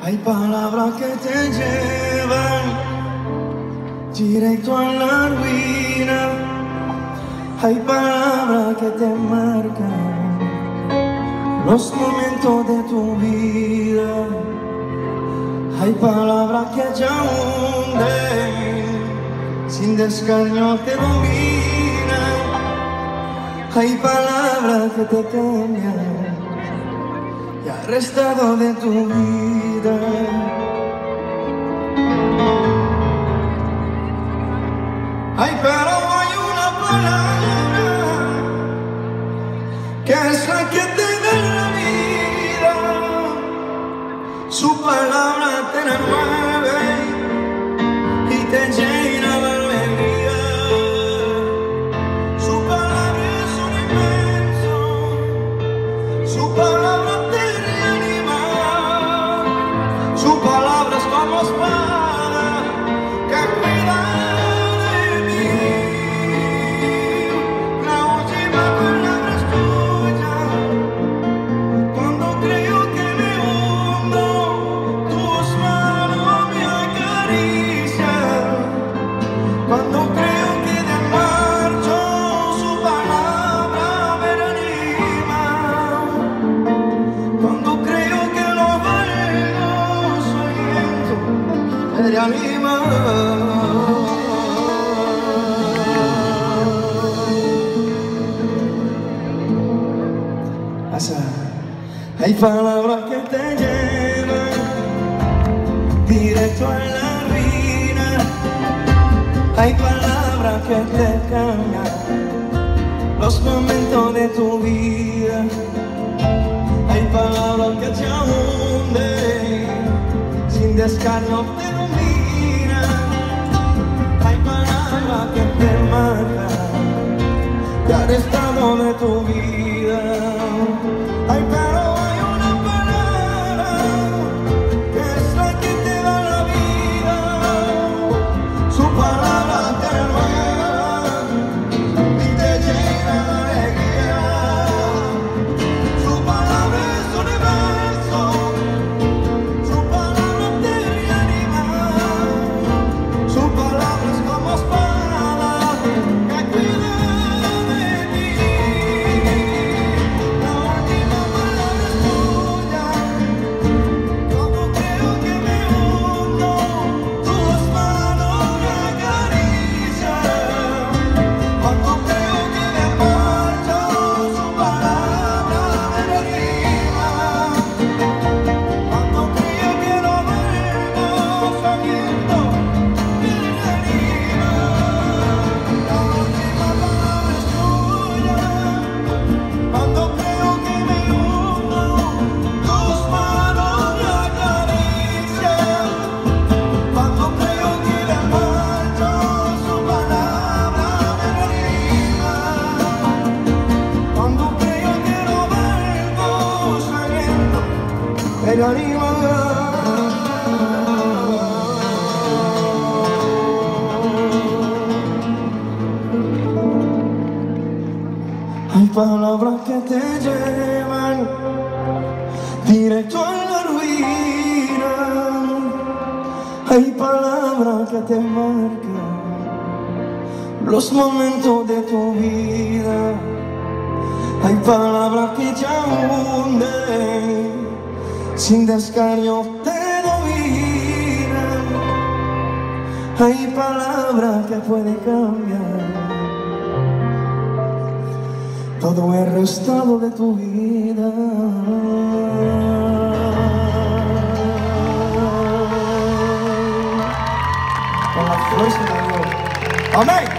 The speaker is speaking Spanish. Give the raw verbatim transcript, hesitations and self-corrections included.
Hay palabras que te llevan directo a la ruina. Hay palabras que te marcan los momentos de tu vida. Hay palabras que te hunden, sin descarnio te dominan. Hay palabras que te cambian y al resto de tu vida. Ay, pero hay una palabra que es la que te da la vida. Su palabra te remueve y te llena de alegría. Su palabra es un inmenso, su palabra te reanima. Su palabra es como espada que cuida de mí. La última palabra es tuya. Cuando creo que me hundo, tus manos me acarician. Cuando creo que de marcho, su palabra me reanima. Cuando creo que lo valgo, soñando, me reanima. Hay palabras que te llevan directo a la ruina. Hay palabras que te cambian los momentos de tu vida. Hay palabras que te hunden, sin descarnio te dominan. Hay palabras que te marcan y al estado de tu vida. Ay, pero hay una palabra que es la que te da la vida. Su palabra te renueva y te llena de alegría. Su palabra es universo, su palabra te reanima. Su palabra es como espada que cuida de ti. La última palabra es tuya. Cuando creo que me hundo, tus manos me acarician. Cuando creo que me marcho, su palabra me reanima. Cuando creo que no vuelvo, sabiendo me reanima. La última palabra es tuya. Cuando creo que me hundo, tus manos me acarician. Cuando creo que me marcho, su palabra me reanima. Cuando creo que no vuelvo, sabiendo me reanima. Hay palabras que te llevan directo a la ruina. Hay palabras que te marcan los momentos de tu vida. Hay palabras que te hunden, sin descarnio te dominan. Hay palabras que pueden cambiar todo el resto de tu vida. Con la fuerza de Dios. Amén.